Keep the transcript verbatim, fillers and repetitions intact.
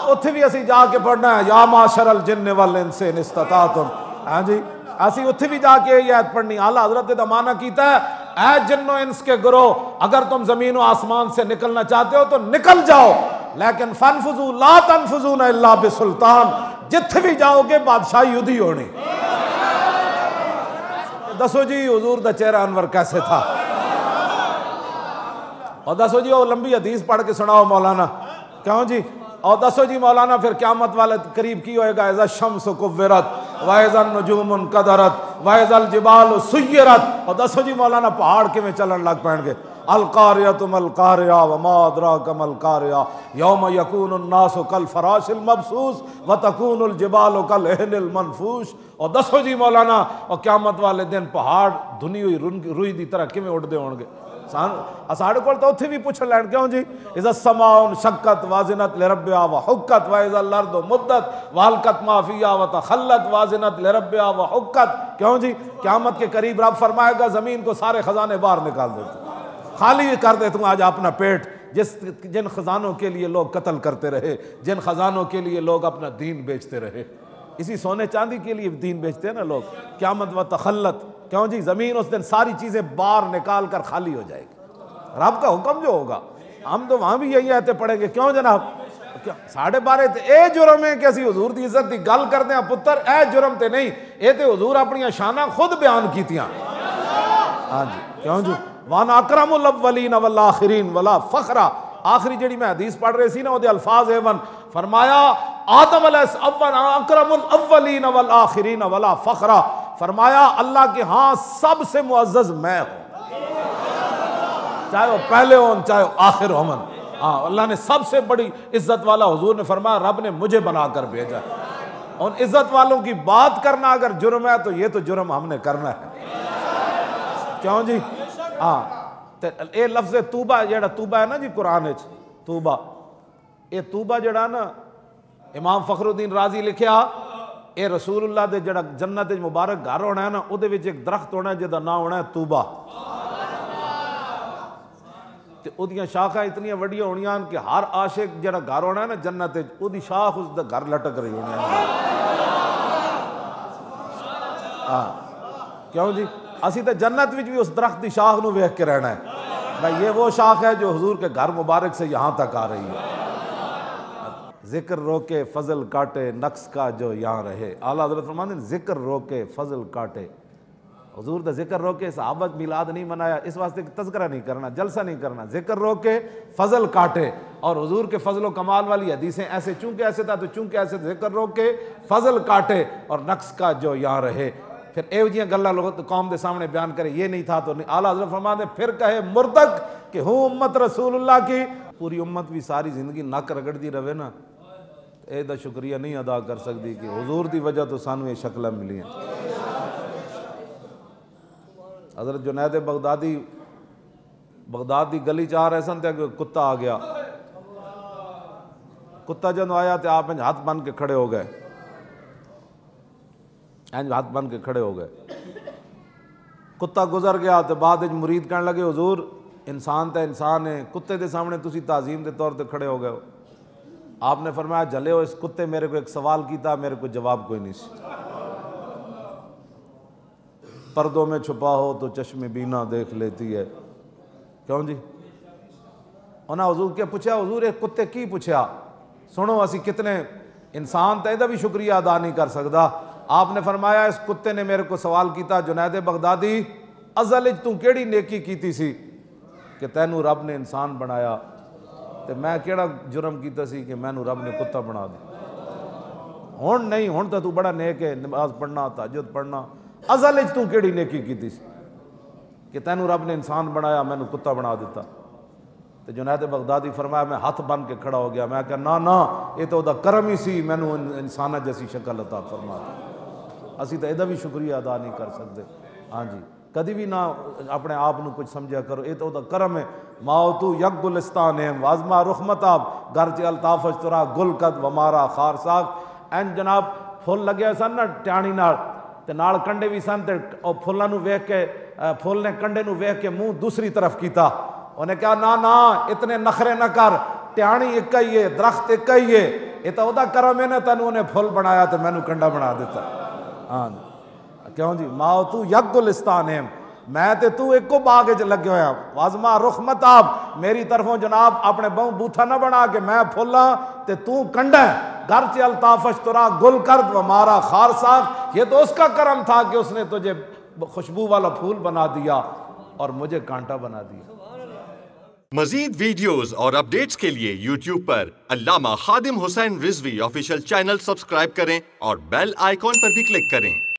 اتھے بھی اسی جا کے پڑھنا ہے یا معاشر الجن والانس ان استطعتم. ہاں جی اسی اتھے بھی جا کے یہ آیت پڑھنی. اعلیٰ حضرت نے مانا کیتا ہے اے جن و انس کے گروہ اگر تم زمین و آسمان سے نکلنا چاہتے ہو تو نکل جاؤ, لیکن فانفذوا لا تنفذون الا بسلطان, جتھے بھی جاؤ گے بادشاہی ادھی ہونی. دسو جی حضور دا چہرہ انور کیسے تھا؟ اور دسو جی وہ لمبی حدیث پڑھ کے سناؤ مولانا, کیوں جی؟ اور دسو جی مولانا پھر قیامت والے قریب کی ہوئے گا اذا الشمس کورت واذا النجوم انکدرت واذا الجبال سیرت. اور دسو جی مولانا پہاڑ کیویں چلن لگ پین گے؟ القاریۃ ما القاریہ وما ادراک ما القاریہ یوم یکون الناس کالفراش المبثوث وتکون الجبال کالعہن المنفوش. اور دسو جی مولانا اور قیامت والے دن پہاڑ دھنی ہوئی روئی دی طرح کیویں اڑدے ہون گے؟ ساڑھے کول تو اتھے بھی پوچھ لین, کیوں جی؟ اذا السماء انشقت وازنت لربها وحکت واذا الارض مدت والقت ما فیہا وتخلت وازنت لربها وحکت. کیوں جی؟ قیامت کے قریب رب فرمائے گا زمین کو سارے خزانے باہر نکال دیتا ہوں, خالی کر دیتا ہوں آج اپنا پیٹ. جس جن خزانوں کے لیے لوگ قتل کرتے رہے, جن خزانوں کے لیے لوگ اپنا دین بیچتے رہے, اسی سونے چاندی کے لیے دین بیچتے ہیں نا لوگ. قیامت و تخلت, کیوں جی؟ زمین اس دن ساری چیزیں باہر نکال کر خالی ہو جائے گی. رب کا حکم جو ہوگا, ہم تو وہاں بھی یہی آیتیں پڑھیں گے. کیوں جناب؟ ساڑھے بارے تے اے جرم ہے کہ اسی حضور دی عزت دی گل کرتے ہیں پتر, اے جرم تے نہیں, اے تے حضور اپنی شانہ خود بیان کیتیاں. ہاں جی کیوں جی؟ وانا اکرم الاولین والآخرین ولا فخرا. آخری جڑی میں حدیث پڑھ رہی سی نا وہ دے الفاظ ایون فرمایا آدم علیہ السلام اکرم الاولین والآخرین ولا فخرا. فرمایا اللہ کے ہاں سب سے معزز میں ہوں, چاہے وہ پہلے ہوں چاہے وہ آخر ہوں. ہاں اللہ نے سب سے بڑی عزت والا حضور نے فرمایا رب نے مجھے بنا کر بھیجا. اور عزت والوں کی بات کرنا اگر جرم ہے تو یہ تو جرم ہم نے کرنا ہے. کیوں جی؟ ہاں اے لفظ توبہ جڑا توبہ ہے نا جی قرآن وچ توبہ, اے توبہ جڑا نا امام فخر الدین رازی لکھیا اے رسول اللہ دے جڑا جنت مبارک گھر ہونا ہے نا او دے وچ ایک درخت ہونا ہے جدا نام ہونا ہے توبہ. تے او دیاں شاخاں اتنی وڈیاں ہونیاں کہ ہر عاشق جڑا گھر ہونا ہے نا جنت وچ او دی شاخ اس دا گھر لٹک رہی ہونی ہے. ہاں کیوں جی؟ اسی تے جنت وچ بھی اس درخت دی شاخ نو ویکھ کے رہنا ہے بھائی یہ وہ شاخ ہے جو حضور کے گھر مبارک سے یہاں تک آ رہی ہے. ذکر روکے فضل کاٹے نقص کا جو یہاں رہے. اعلیٰ حضرت فرماتے ہیں ذکر روکے فضل کاٹے. حضور دا ذکر روکے, صحابہ میلاد نہیں منایا اس واسطے کہ تذکرہ نہیں کرنا, جلسہ نہیں کرنا, ذکر روکے فضل کاٹے. اور حضور کے فضل و کمال والی حدیثیں ایسے چونکہ ایسے تھا تو چونکہ ایسے ذکر روکے فضل کاٹے اور نقص کا جو یہاں رہے. پھر اے جیاں گلاں لوگ قوم دے سامنے بیان کرے یہ نہیں تھا تو نہیں. اعلیٰ حضرت فرماتے ہیں پھر کہے مردک کہ ہوں امت رسول اللہ کی, پوری امت بھی ساری زندگی نک رگڑ دی رہے نا, اے دا شکریہ نہیں ادا کر سکتی کہ حضور دی وجہ تو سانو یہ شکلیں ملی ہیں. حضرت جنید بغدادی بغداد دی گلی چاہ رہے سن تے کتا آ گیا. کتا جب آیا تو آپ انج ہاتھ بن کے کھڑے ہو گئے, انج ہاتھ بن کے کھڑے ہو گئے. کتا گزر گیا تو بعد وچ مرید کہنے لگے حضور انسان تے انسان ہے, کتے دے سامنے تسی تعظیم دے طور تے کھڑے ہو گئے ہو. آپ نے فرمایا جلے ہو اس کتے میرے کو ایک سوال کیتا, میرے کو جواب کوئی نہیں سی. پردوں میں چھپا ہو تو چشم بینا دیکھ لیتی ہے. کیوں جی؟ انہاں حضور کے پوچھا حضور ایک کتے کی پوچھا, سنو اسی کتنے انسان تے دا بھی شکریہ ادا نہیں کر سکتا. آپ نے فرمایا اس کتے نے میرے کو سوال کیتا جنید بغدادی ازل وچ تو کیڑی نیکی کیتی سی کہ تینوں رب نے انسان بنایا, تے میں کیڑا جرم کیتا سی کہ مینوں رب نے کتا بنا دیا. ہن نہیں, ہن تے تو بڑا نیک ہے, نماز پڑھنا تہجد پڑھنا. ازل وچ تو کیڑی نیکی کیتی سی کہ تینوں رب نے انسان بنایا مینوں کتا بنا دیتا. تے جنید بغدادی فرمایا میں ہاتھ بن کے کھڑا ہو گیا, میں کہا نا نا یہ تو دا کرم ہی سی مینوں انسان جیسی شکل عطا فرما دی. اسی تو یہ بھی شکریہ ادا نہیں کر سکتے. ہاں جی کدی بھی نہ اپنے آپ کو کچھ سمجھا کرو, یہ تو دا کرم ہے. ماؤتو یک گلستان ہے وازما رخمتاب گرچہ الطافش ترا گل قد ومارا خار صاحب. این جناب پھول لگے سن نا ٹیانی نال تے نال کنڈے بھی سن تے او پھولاں نو ویکھ کے پھول نے کنڈے نو ویکھ کے منہ دوسری طرف کیتا. انہیں کہا نا نا اتنے نخرے نہ کر, ٹیانی ایک ہی ہے, درخت ایک ہی ہے, یہ تو وہ کرم ہے نا تینوں انہیں پھول بنایا تو مینوں کنڈا بنا دیتا. ہاں کیوں جی ماں تو یک گلستان ہے میں تے تو ایک کو باغ وچ لگے ہویا وازما رخ متاب میری طرفوں جناب اپنے بہوں بوتھا نہ بنا کہ میں پھولاں تے تو کنڈا گھر چ الطافش ترا گل کرد و مارا خار ساخ. یہ تو اس کا کرم تھا کہ اس نے تجھے خوشبو والا پھول بنا دیا اور مجھے کانٹا بنا دیا. مزید ویڈیوز اور اپڈیٹس کے لیے یوٹیوب پر علامہ Khadim Hussain Rizvi official channel subscribe کریں اور بیل آئیکن پر بھی کلک کریں.